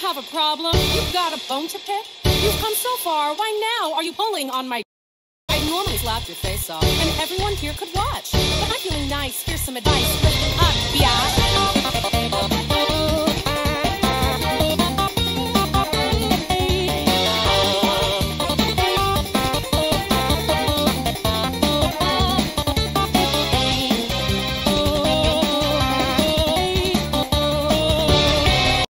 have a problem? You've got a bone to pick? You've come so far, why now are you pulling on my... I'd normally slap your face off, and everyone here could watch. But I'm feeling nice, here's some advice. Listen up, biatch.